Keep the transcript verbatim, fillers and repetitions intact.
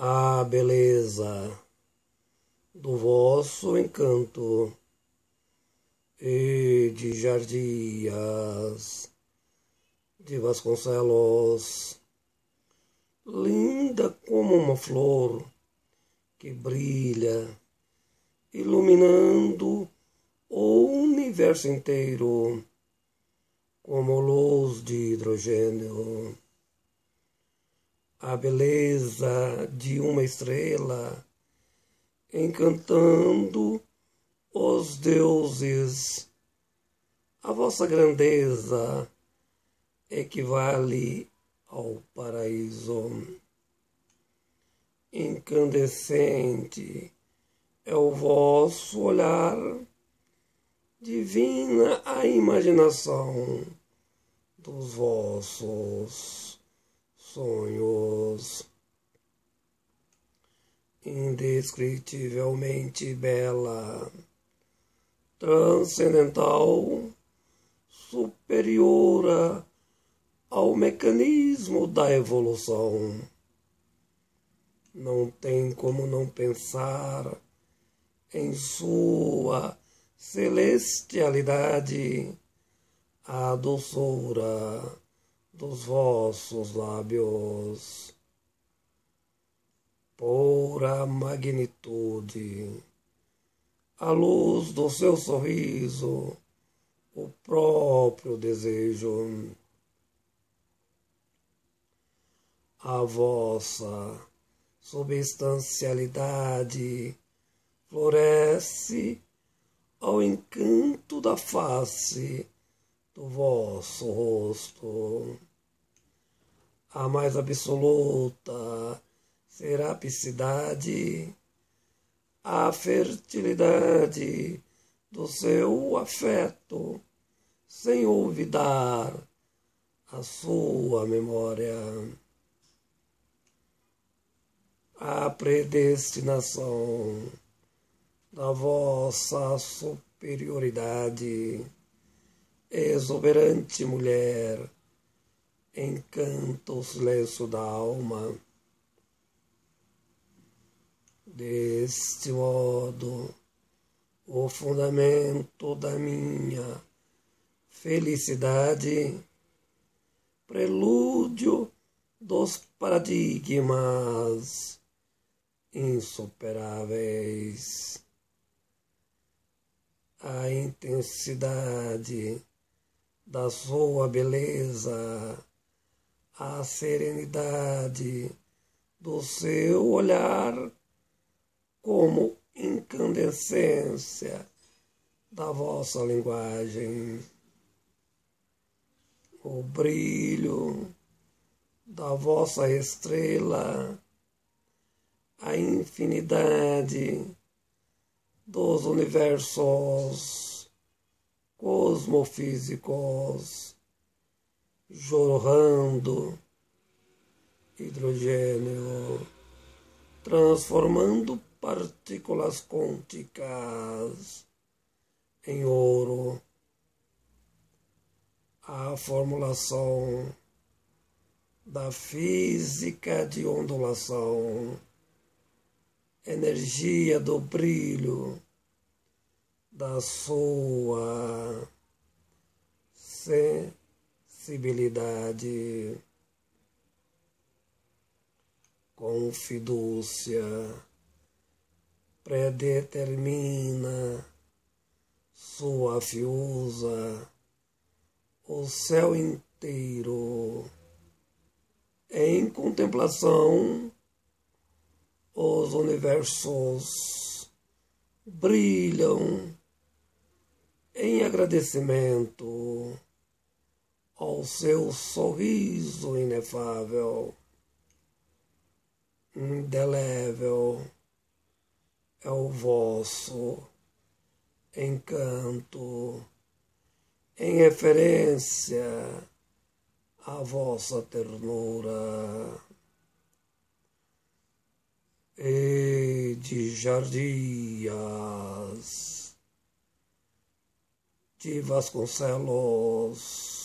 a beleza do vosso encanto e de Jardias de Vasconcelos, linda como uma flor que brilha, iluminando o universo inteiro como luz de hidrogênio. A beleza de uma estrela encantando os deuses. A vossa grandeza equivale ao paraíso. Incandescente é o vosso olhar, divina a imaginação dos vossos sonhos. Indescritivelmente bela, transcendental, superior ao mecanismo da evolução. Não tem como não pensar em sua celestialidade, a doçura dos vossos lábios, pura magnitude, a luz do seu sorriso, o próprio desejo. A vossa substancialidade floresce ao encanto da face do vosso rosto. A mais absoluta serapicidade, a fertilidade do seu afeto, sem olvidar a sua memória. A predestinação da vossa superioridade, exuberante mulher, encanta o silêncio da alma. Deste modo, o fundamento da minha felicidade, prelúdio dos paradigmas insuperáveis, a intensidade da sua beleza, a serenidade do seu olhar, como incandescência da vossa linguagem, o brilho da vossa estrela, a infinidade dos universos cosmofísicos, jorrando hidrogênio, transformando partículas quânticas em ouro. A formulação da física de ondulação, energia do brilho da sua sensibilidade, com fidúcia predetermina sua fiusa, o céu inteiro. Em contemplação, os universos brilham em agradecimento ao seu sorriso inefável, indelével é o vosso encanto, em referência à vossa ternura. E de Jardias de Vasconcelos,